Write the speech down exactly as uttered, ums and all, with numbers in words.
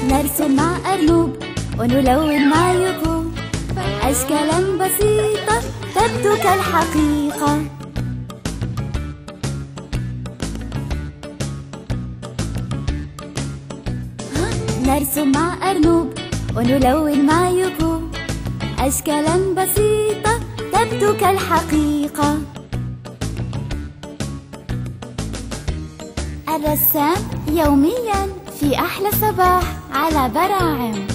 نرسم مع أرنوب ونلون مع يكون أشكالا بسيطة تبدو كالحقيقة. نرسم مع أرنوب ونلون مع يكون أشكالا بسيطة تبدو كالحقيقة. الرسام يومياً في أحلى صباح على براعم.